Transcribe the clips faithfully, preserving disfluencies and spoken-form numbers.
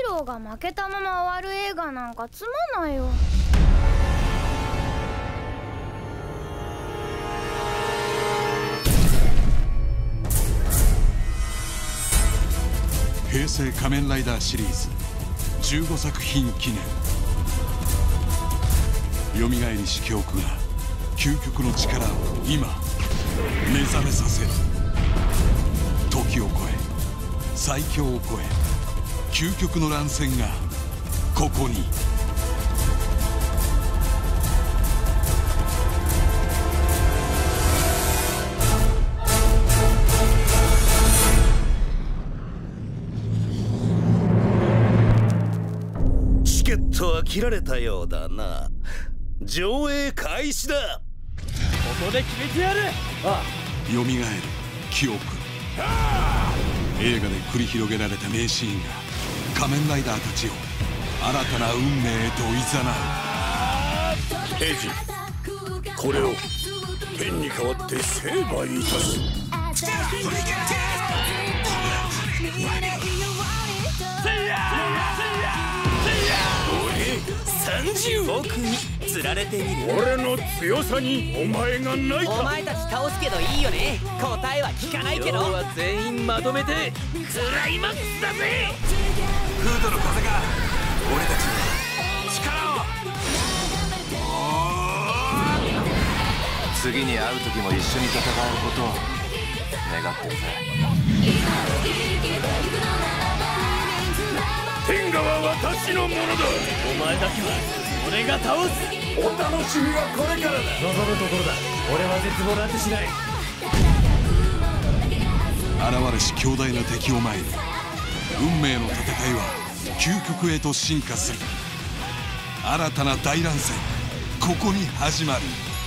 ーローが負けたまま終わる映画なんかつまんないよ。 平成仮面ライダーシリーズじゅうごさく品記念。よみがえりし記憶が究極の力を今目覚めさせる。時を超え最強を超え究極の乱戦がここに。 チケットは切られたようだな。上映開始だ。 ここで決めてやる。ああ、よみがえる記憶。映画で繰り広げられた名シーンが仮面ライダーたちを新たな運命へと誘う。 エイジ、これをペンに代わって成敗いたす。さんじゅうおくに釣られてみる。俺の強さにお前がないか。 お前たち倒すけどいいよね。答えは聞かないけど。 今日は全員まとめてクライマックスだぜ。 フードの風が俺たちに力を。次に会う時も一緒に戦えることを願ってるぜ。 天下は私のものだ。 お前だけは俺が倒す。 お楽しみはこれからだ。 望むところだ。俺は絶望なんてしない。 現れし強大な敵を前に運命の戦いは究極へと進化する。新たな大乱戦ここに始まる。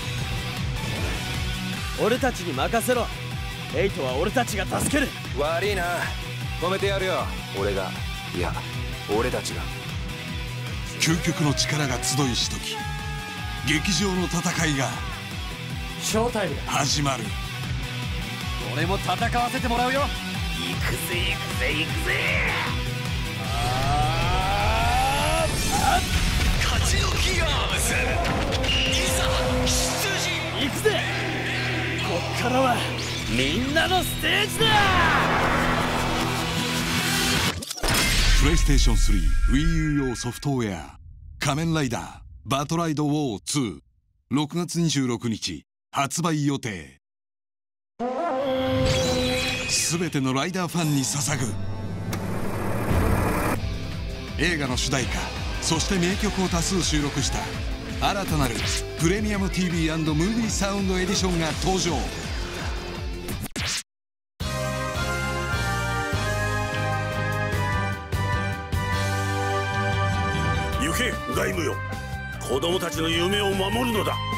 俺たちに任せろ。エイトは俺たちが助ける。 悪いな、止めてやるよ。俺が、いや俺たちが。 究極の力が集いしとき劇場の戦いがショータイムだ。 始まる。 俺も戦わせてもらうよ。 行くぜ行くぜ行くぜ。 ああ勝ちのキアームス、いざ出陣。 行くぜ。こっからはみんなのステージだ。 プレイステーションスリー WiiU 用ソフトウェア仮面ライダーバトライドウォーツー、ろくがつにじゅうろくにち発売予定。すべてのライダーファンに捧ぐ映画の主題歌、そして名曲を多数収録した新たなるプレミアム ティーブイ アンド ムービーサウンドエディションが登場。 行け大務よ。子供たちの夢を守るのだ。